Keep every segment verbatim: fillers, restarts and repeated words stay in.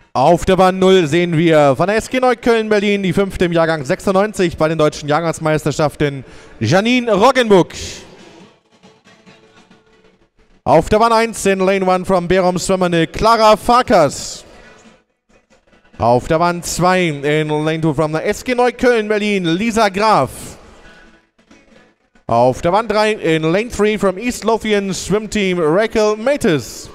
Auf der Bahn null sehen wir von der S G Neukölln Berlin die fünfte im Jahrgang sechsundneunzig bei den deutschen Jahrgangsmeisterschaften, Janine Roggenbuck. Auf der Bahn eins in Lane eins from Berum Swemmerne, Clara Farkas. Auf der Bahn zwei in Lane zwei from der S G Neukölln Berlin, Lisa Graf. Auf der Bahn drei in Lane drei from East Lothian Swim Team, Rachel Matis.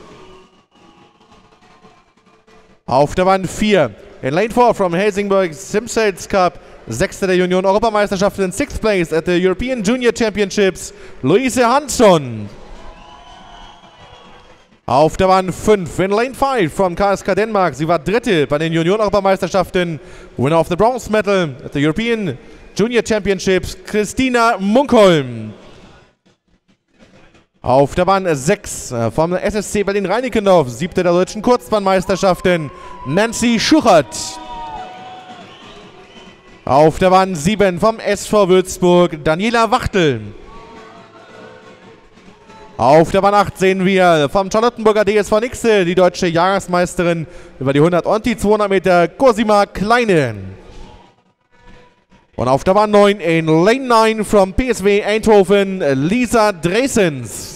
Auf der Bahn vier in Lane vier from Helsingborg Simsales Cup, sechste der Junioren-Europameisterschaften in sixth place at the European Junior Championships, Luise Hansson. Auf der Bahn fünf in Lane fünf from K S K Dänemark. Sie war dritte bei den Junioren-Europameisterschaften. Winner of the Bronze Medal at the European Junior Championships, Christina Munkholm. Auf der Bahn sechs vom S S C Berlin-Reinickendorf, siebte der deutschen Kurzbahnmeisterschaften, Nancy Schuchert. Auf der Bahn sieben vom S V Würzburg, Daniela Wachtel. Auf der Bahn acht sehen wir vom Charlottenburger D S V Nixe die deutsche Jahresmeisterin über die hundert und die zweihundert Meter, Cosima Kleine. Und auf der Bahn neun in Lane neun from P S W Eindhoven, Lisa Dresens.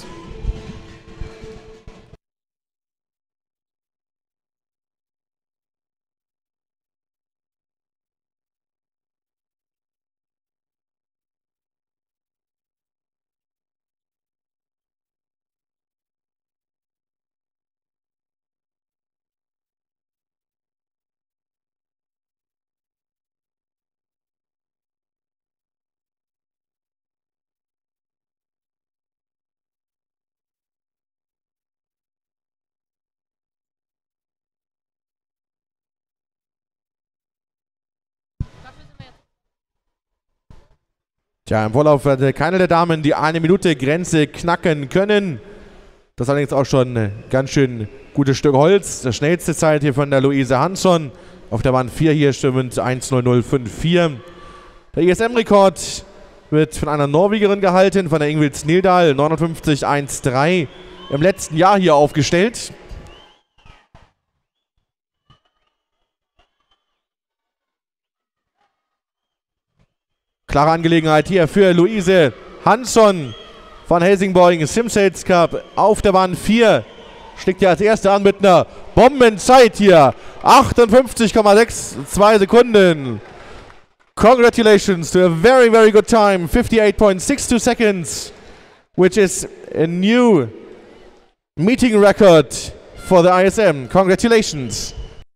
Tja, im Vorlauf hatte keine der Damen die eine Minute Grenze knacken können. Das ist allerdings auch schon ein ganz schön gutes Stück Holz. Die schnellste Zeit hier von der Luise Hansson. Auf der Bahn vier hier stimmend eins null null fünf vier. Der I S M-Rekord wird von einer Norwegerin gehalten, von der Ingvild Snildal, neunundfünfzig eins drei. Im letzten Jahr hier aufgestellt. Klare Angelegenheit hier für Luise Hansson von Helsingborg Simsales Cup. Auf der Bahn vier schlägt ja als Erste an mit einer Bombenzeit hier. achtundfünfzig Komma zwei Sekunden. Congratulations to a very, very good time. fifty-eight point six two seconds, which is a new meeting record for the I S M. Congratulations.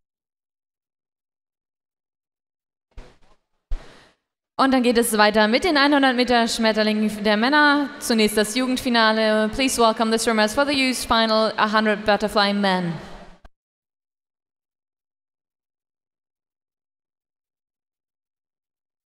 Und dann geht es weiter mit den hundert Meter Schmetterlingen der Männer. Zunächst das Jugendfinale. Please welcome the swimmers for the youth final, one hundred Butterfly Men.